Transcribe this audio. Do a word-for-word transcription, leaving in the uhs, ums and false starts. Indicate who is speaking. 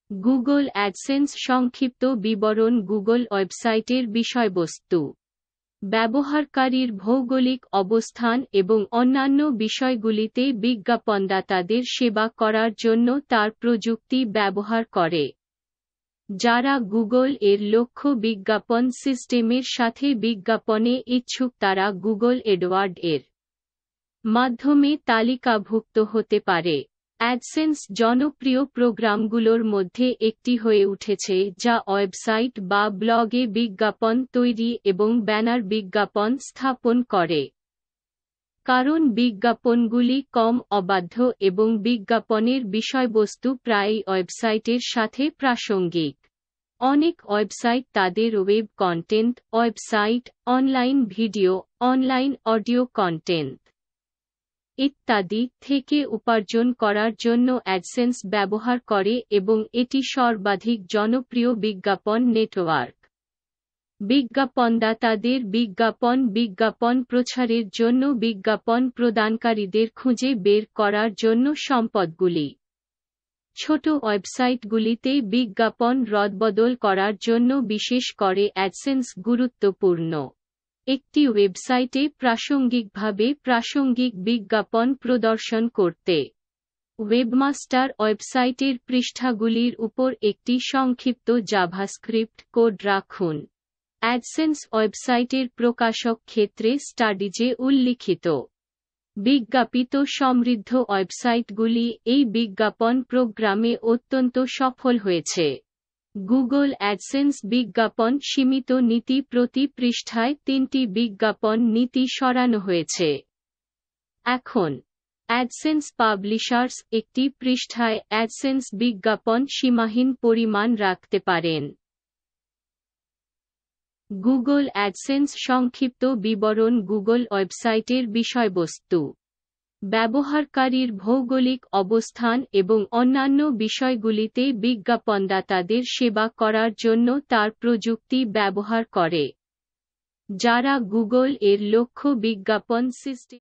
Speaker 1: Google AdSense সংক্ষিপ্ত বিবরণ Google ওয়েবসাইটের বিষয়বস্তু। ব্যবহারকারীর ভৌগোলিক অবস্থান এবং অন্যান্য বিষয়গুলিতে বিজ্ঞাপনদাতাদের সেবা করার জন্য তার প্রযুক্তি ব্যবহার করে। যারা গুগল এর লক্ষ্য বিজ্ঞাপন সিস্টেমের সাথে বিজ্ঞাপনে ইচ্ছুক তারা গুগল এডওয়ার্ড এর মাধ্যমে তালিকাভুক্ত হতে পারে। অ্যাডসেন্স জনপ্রিয় প্রোগ্রামগুলোর মধ্যে একটি হয়ে উঠেছে যা ওয়েবসাইট বা ব্লগে বিজ্ঞাপন তৈরি এবং ব্যানার বিজ্ঞাপন স্থাপন করে। কারণ বিজ্ঞাপনগুলি কম অবাধ্য এবং বিজ্ঞাপনের বিষয়বস্তু প্রায়ই ওয়েবসাইটের সাথে প্রাসঙ্গিক। অনেক ওয়েবসাইট তাদের web content, website, online video, online audio content ইত্যাদি থেকে উপার্জন করার জন্য অ্যাডসেন্স ব্যবহার করে এবং এটি সর্বাধিক জনপ্রিয় বিজ্ঞাপন নেটওয়ার্ক। বিজ্ঞাপনদাতাদের বিজ্ঞাপন বিজ্ঞাপন প্রচারের জন্য বিজ্ঞাপন প্রদানকারীদের খুঁজে বের করার জন্য সম্পদগুলি। ছোট ওয়েবসাইটগুলিতে বিজ্ঞাপন রদবদল করার জন্য বিশেষ করে অ্যাডসেন্স গুরুত্বপূর্ণ। একটি ওয়েবসাইটে প্রাসঙ্গিকভাবে প্রাসঙ্গিক বিজ্ঞাপন প্রদর্শন করতে ওয়েবমাস্টার ওয়েবসাইটের পৃষ্ঠাগুলির উপর একটি সংক্ষিপ্ত জাভাস্ক্রিপ্ট কোড রাখুন। অ্যাডসেন্স ওয়েবসাইটের প্রকাশক ক্ষেত্রে স্টাডিজে উল্লিখিত বিজ্ঞাপিত সমৃদ্ধ ওয়েবসাইটগুলি এই বিজ্ঞাপন প্রোগ্রামে অত্যন্ত সফল হয়েছে। গুগল অ্যাডসেন্স বিজ্ঞাপন সীমিত নীতি প্রতি পৃষ্ঠায় তিনটি বিজ্ঞাপন নীতি সরানো হয়েছে। এখন অ্যাডসেন্স পাবলিশার্স একটি পৃষ্ঠায় অ্যাডসেন্স বিজ্ঞাপন সীমাহীন পরিমাণ রাখতে পারেন। গুগল অ্যাডসেন্স সংক্ষিপ্ত বিবরণ গুগল ওয়েবসাইটের বিষয়বস্তু। ব্যবহারকারীর ভৌগোলিক অবস্থান এবং অন্যান্য বিষয়গুলিতে বিজ্ঞাপনদাতাদের সেবা করার জন্য তার প্রযুক্তি ব্যবহার করে। যারা গুগল এর লক্ষ্য বিজ্ঞাপন সিস্টেম